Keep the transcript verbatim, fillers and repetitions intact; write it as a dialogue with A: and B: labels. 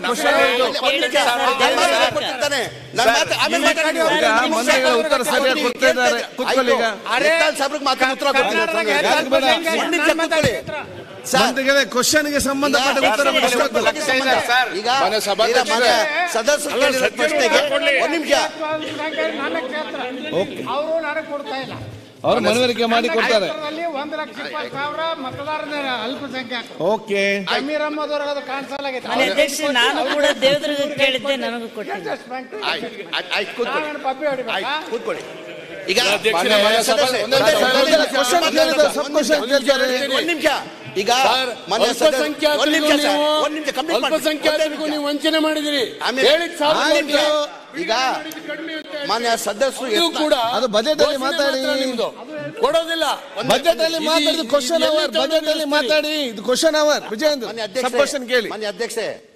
A: ಉತ್ತರ ಸರಿಯಾಗಿ ಕೊಡ್ತಾ ಇದ್ದಾರೆ. ಕೂತ್ಕೊಳ್ಳಿ. ಈಗ ಕ್ವಶನ್ಗೆ ಸಂಬಂಧಪಟ್ಟ ಉತ್ತರ
B: ಈಗ ಸದಸ್ಯರು ಪ್ರಶ್ನೆಗೆ ಒಂದು ನಿಮಿಷ
A: ಅವರು ಮನವರಿಕೆ ಮಾಡಿ ಕೊಡ್ತಾರೆ.
C: ಒಂದು ಲಕ್ಷ ಇಪ್ಪತ್ತು ಸಾವಿರ ಮತದಾರರ ಅಲ್ಪಸಂಖ್ಯಾತ.
A: ಓಕೆ.
C: ಜಮೀರ್ ಅಹಮದ್ ಅವರು ಅದು ಕಾಣಿಸಲಾಗಿದೆ.
D: ಅಧ್ಯಕ್ಷ ನಾನು ಕೂಡ ದೇವದುರ್ಗ ಕೇಳಿದ್ದೆ, ನನಗೂ ಕೊಟ್ಟಿದ್ದೆ.
B: ಕೂತ್ಕೊಳ್ಳಿ. ಈಗ ಒಂದು ನಿಮಿಷ. ಈಗ
C: ಅಲ್ಪಸಂಖ್ಯಾತರಿಗೂ ನೀವು ವಂಚನೆ ಮಾಡಿದಿರಿ.
B: ಈಗ ಮಾನ್ಯ ಸದಸ್ಯರು
A: ಕೂಡ ಅದು ಬಜೆಟ್ ಅಲ್ಲಿ ಮಾತಾಡಿ,
C: ಕೊಡೋದಿಲ್ಲ.
A: ಬಜೆಟ್ ಅಲ್ಲಿ ಮಾತಾಡಿದ ಕ್ವಶನ್ ಅವರ್, ಬಜೆಟ್ ಅಲ್ಲಿ ಮಾತಾಡಿ. ಇದು question hour. Vijayendra sub question ಕೇಳಿ.
B: ಮಾನ್ಯ ಅಧ್ಯಕ್ಷೆ,